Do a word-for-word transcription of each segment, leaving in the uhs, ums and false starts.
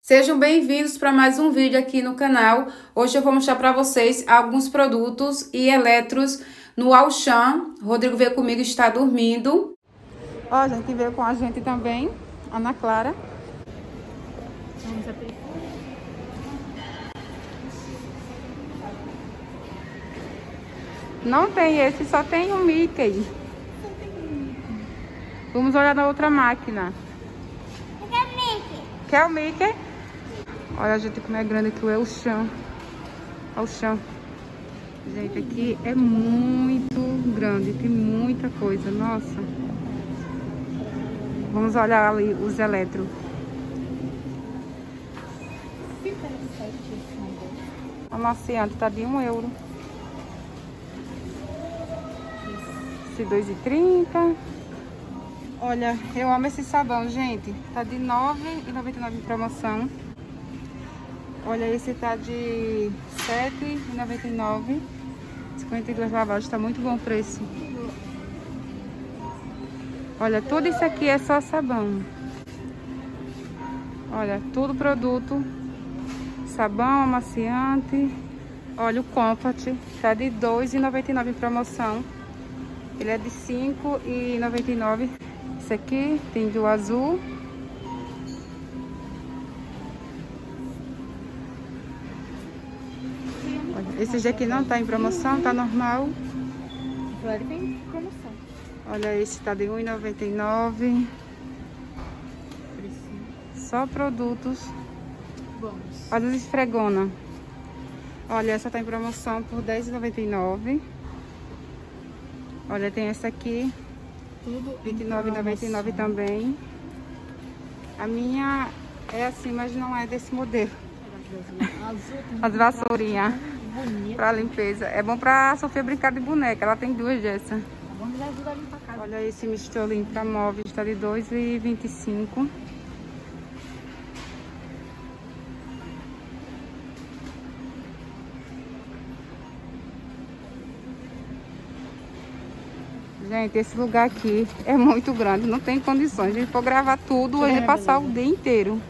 Sejam bem-vindos para mais um vídeo aqui no canal. Hoje eu vou mostrar para vocês alguns produtos e eletros no Auchan. Rodrigo veio comigo, está dormindo. Ó, gente, veio com a gente também, Ana Clara. Vamos abrir. Não tem esse, só tem o Mickey. Vamos olhar na outra máquina. Quer o Mickey? Quer o Mickey? Olha, gente, como é grande aqui o Auchan. Auchan. Gente, aqui é muito grande, tem muita coisa, nossa. Vamos olhar ali os eletros. O amaciante tá de um euro. Esse dois e trinta. Olha, eu amo esse sabão, gente. Tá de nove e noventa e nove em promoção. Olha, esse tá de sete e noventa e nove. cinquenta e duas lavagens, tá muito bom o preço. Olha, tudo isso aqui é só sabão. Olha, tudo produto. Sabão, amaciante. Olha, o Comfort tá de dois e noventa e nove em promoção. Ele é de cinco e noventa e nove. Esse aqui tem do azul. Olha, esse daqui não tá em promoção, tá normal. Agora tem promoção. Olha, esse tá de um e noventa e nove. Só produtos. Bons. Olha as esfregona. Olha, essa tá em promoção por dez e noventa e nove. Olha, tem essa aqui. Tudo vinte e nove e noventa e nove também. A minha é assim, mas não é desse modelo. Azul, As vassourinhas bonito. para limpeza. É bom pra Sofia brincar de boneca. Ela tem duas dessas. Vamos ajudar a limpar a casa. Olha esse mistolinho para móveis, tá de dois e vinte e cinco. Gente, esse lugar aqui é muito grande, não tem condições. A gente for gravar tudo, hoje é passar o dia inteiro.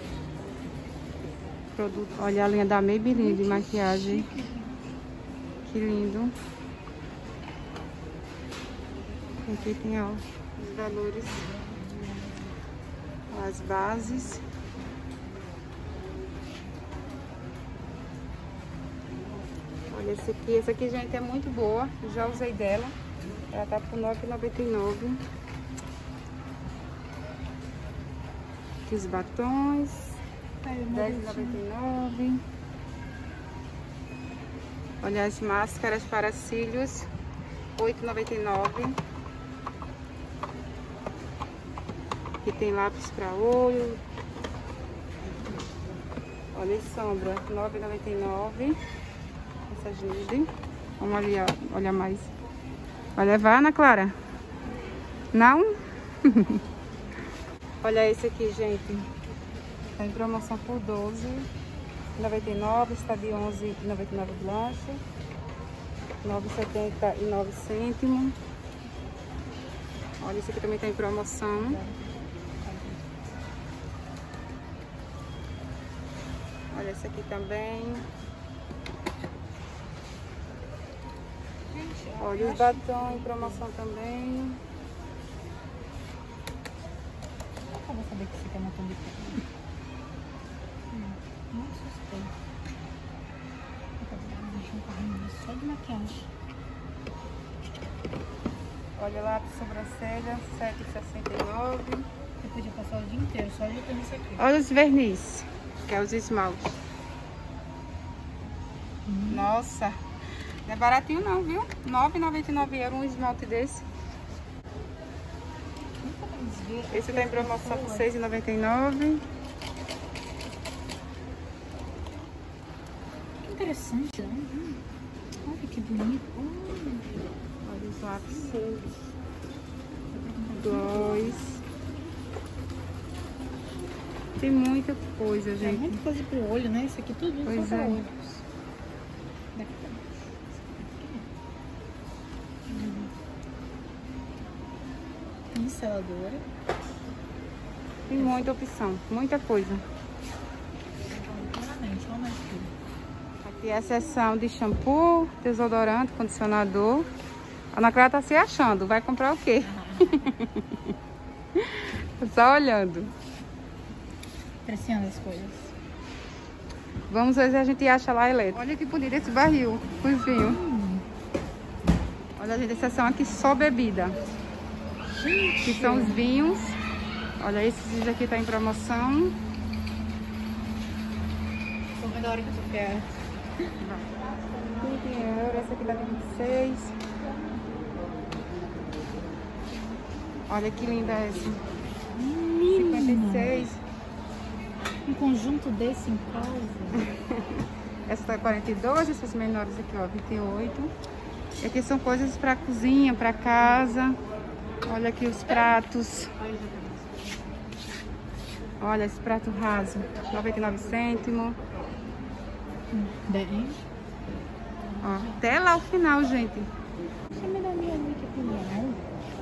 Produto. Olha a linha da Maybelline de maquiagem. Que lindo. Aqui tem, ó, os valores. As bases. Olha esse aqui. Essa aqui, gente, é muito boa. Eu já usei dela. Ela tá por nove e noventa e nove. Aqui os batons. dez e noventa e nove. Olha as máscaras para cílios. oito e noventa e nove. Aqui tem lápis para olho. Olha a sombra. nove e noventa e nove. Essas nude. Vamos olhar, olhar mais. Vai levar, Ana Clara? Não? Olha esse aqui, gente. Tá em promoção por doze e noventa e nove. Está de onze e noventa e nove blanche. nove e setenta e nove cêntimos. Olha, esse aqui também tá em promoção. Olha esse aqui também. Olha os batons em promoção também. Eu vou saber que você quer um montão de coisa. Não suspeito. Deixa um carrinho só de maquiagem. Olha lá, sobrancelha, sete e sessenta e nove. Eu podia passar o dia inteiro só ajeitando isso aqui. Olha os verniz, que é os esmaltes. Hum. Nossa, não é baratinho não, viu? nove e noventa e nove euros um esmalte desse. Esse tá em promoção por seis e noventa e nove. Que interessante, né? Olha que bonito. Olha os lápis. Dois. Tem muita coisa, gente. Tem muita coisa pro olho, né? Isso aqui tudo isso Pois só pra é. olhos. Daqui pra baixo. Pinceladora. Tem muita opção, muita coisa. Aqui é a seção de shampoo, desodorante, condicionador. A Ana Clara tá se achando. Vai comprar o quê? Só olhando. Apreciando as coisas. Vamos ver se a gente acha lá elétrico. Olha que bonito esse barril, os vinhos. Hum. Olha, gente, a seção aqui só bebida. Gente. Que são os vinhos. Olha, esses aqui tá em promoção. Tô vendo a hora que eu tô perto. vinte euros, essa aqui tá de vinte e seis. Olha que linda essa. Menina. cinquenta e seis. Um conjunto desse em casa. Essa tá quarenta e dois, essas menores aqui, ó, vinte e oito. E aqui são coisas pra cozinha, pra casa. Olha aqui os pratos. Olha esse prato raso, noventa e nove cêntimos. Bem. Ó, até lá o final, gente. Deixa eu me dar minha amiga opinião.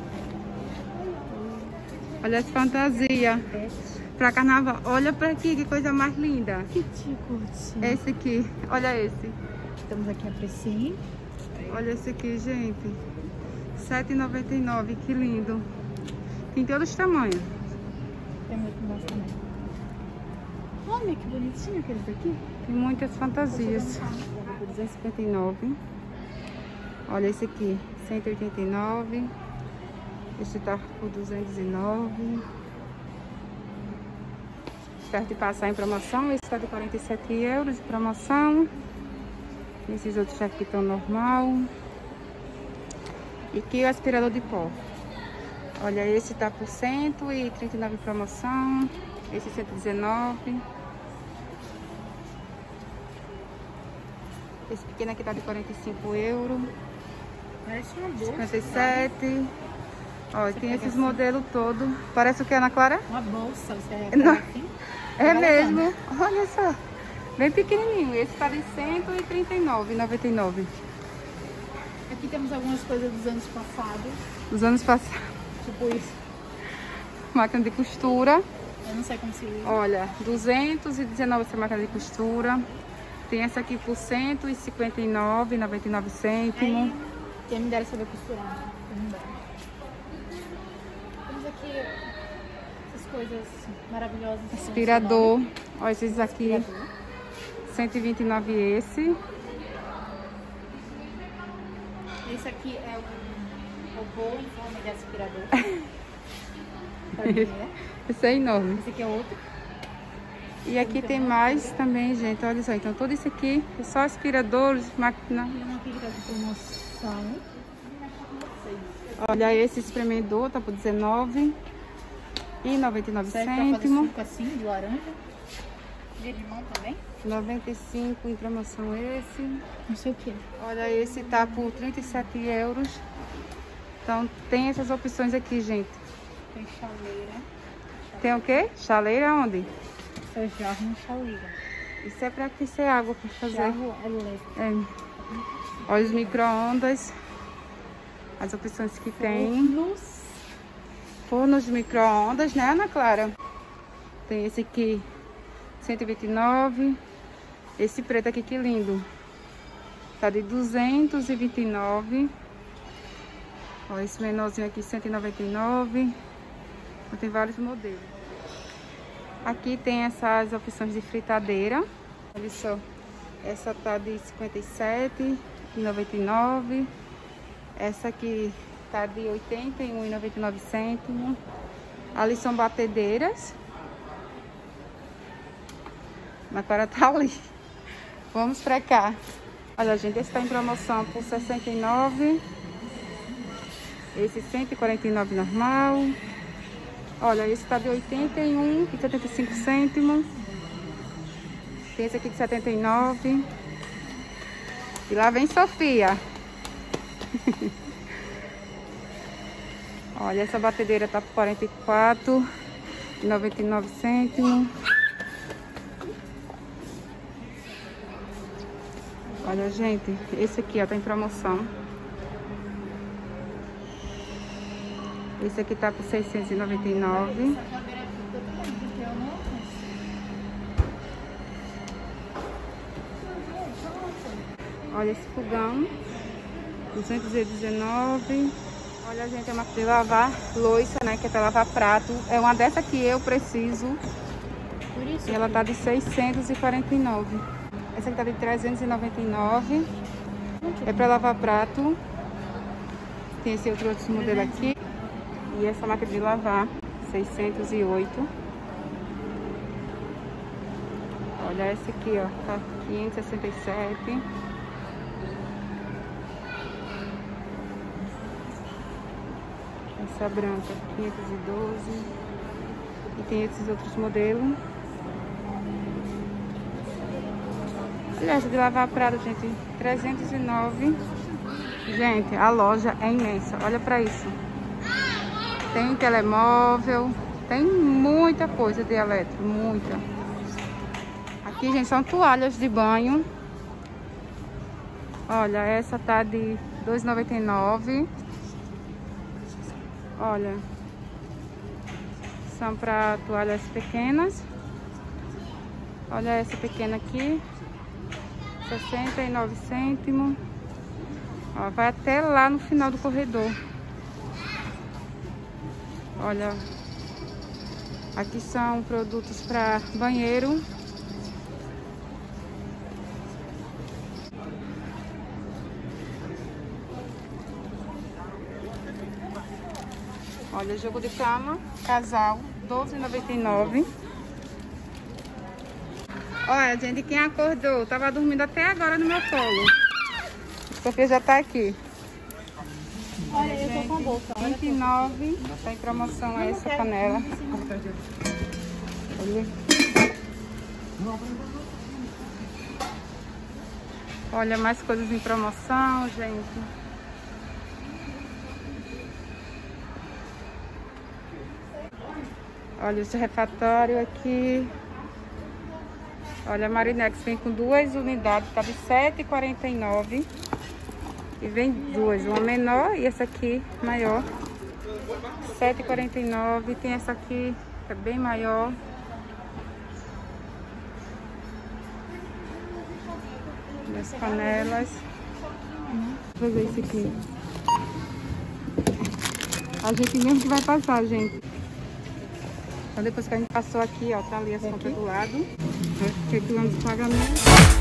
Olha essa fantasia pra carnaval. Olha pra aqui, que coisa mais linda. Que te curti. Esse aqui, olha esse. Estamos aqui apreciando. Olha esse aqui, gente. sete e noventa e nove, que lindo. Tem todos os tamanhos. Tem muito embaixo também. Olha que bonitinho aqueles daqui. Tem muitas fantasias. Por duzentos e cinquenta e nove. Olha esse aqui, cento e oitenta e nove. Este tá por duzentos e nove. Perto de passar em promoção. Esse tá de quarenta e sete euros de promoção. Esses outros aqui estão normal. E aqui o aspirador de pó. Olha, esse tá por cento e trinta e nove em promoção. Esse cento e dezenove. Esse pequeno aqui tá de quarenta e cinco euros. Parece uma bolsa. cinquenta e sete. Ó, tem esses modelos todos. Parece o que, Ana Clara? Uma bolsa. Você Não. assim? É Vale mesmo. Olha só. Bem pequenininho. Esse tá de cento e trinta e nove e noventa e nove. Aqui temos algumas coisas dos anos passados. Os anos passados. Tipo isso. Máquina de costura. Eu não sei como se usa. Olha, duzentos e dezenove essa máquina de costura. Tem essa aqui por cento e cinquenta e nove e noventa e nove cêntimos. Aí, quem me dera saber costurar. Quem me dera. Temos aqui essas coisas maravilhosas. Aspirador. Olha esses aqui. Aspirador. cento e vinte e nove esse. Esse aqui é um robô em forma de aspirador. Pode ver. Esse é enorme. Esse aqui é outro. E aqui tem mais também, gente. Olha só. Então tudo isso aqui é só aspiradores, máquina. Eu não acredito de promoção. Olha, esse espremedor tá por dezenove e noventa e nove Serve pra fazer cêntimos. suco assim, de laranja. De limão também. noventa e cinco em promoção esse. Não sei o que. Olha, esse tá por trinta e sete euros. Então tem essas opções aqui, gente. Tem chaleira. Tem o quê? Chaleira onde? É jarro e chaleira. Isso é pra aquecer água pra fazer. Jarro elétrico. É. Olha os micro-ondas. As opções que tem. Fornos. Fornos de micro-ondas, né, Ana Clara? Tem esse aqui, cento e vinte e nove. Esse preto aqui, que lindo. Tá de duzentos e vinte e nove. Olha esse menorzinho aqui, cento e noventa e nove. Tem vários modelos. Aqui tem essas opções de fritadeira. Olha só. Essa tá de cinquenta e sete e noventa e nove. Essa aqui tá de oitenta e um e noventa e nove cêntimos. Ali são batedeiras. Mas agora tá ali. Vamos pra cá. Olha, gente, esse tá em promoção por sessenta e nove. Esse cento e quarenta e nove normal. Olha, esse tá de oitenta e um e setenta e cinco cêntimos. Tem esse aqui de setenta e nove. E lá vem Sofia. Olha, essa batedeira tá por quarenta e quatro e noventa e nove cêntimos. Olha, gente, esse aqui, ó, tá em promoção. Esse aqui tá por seiscentos e noventa e nove. Olha esse fogão, duzentos e dezenove. Olha, gente, é uma máquina de lavar louça, né? Que é para lavar prato. É uma dessa que eu preciso. Por isso. E ela tá de seiscentos e quarenta e nove. Essa aqui tá de trezentos e noventa e nove. É para lavar prato. Tem esse outro, outro modelo aqui. E essa máquina de lavar, seiscentos e oito. Olha essa aqui, ó, tá quinhentos e sessenta e sete. Essa branca, quinhentos e doze. E tem esses outros modelos. Olha essa de lavar prato, gente, trezentos e nove. Gente, a loja é imensa, olha pra isso. Tem telemóvel, tem muita coisa de elétrico, muita. Aqui, gente, são toalhas de banho. Olha, essa tá de dois reais e noventa e nove. Olha, são para toalhas pequenas. Olha essa pequena aqui, sessenta e nove cêntimos. Ó, vai até lá no final do corredor. Olha, aqui são produtos para banheiro. Olha, jogo de cama, casal, doze reais e noventa e nove. Olha, gente, quem acordou, tava dormindo até agora no meu colo. A Sofia já tá aqui. Olha, eu tô com a bolsa. vinte e nove, tá em promoção essa panela. Olha. Olha, mais coisas em promoção, gente. Olha esse refatório aqui. Olha, a Marinex vem com duas unidades, tá de sete reais e quarenta e nove. E vem duas, uma menor e essa aqui maior. sete reais e quarenta e nove. Tem essa aqui, que é bem maior. As panelas. Vou ver esse aqui. A gente mesmo que vai passar, gente. Então depois que a gente passou aqui, ó, tá ali as compras do lado. Calculamos o pagamento.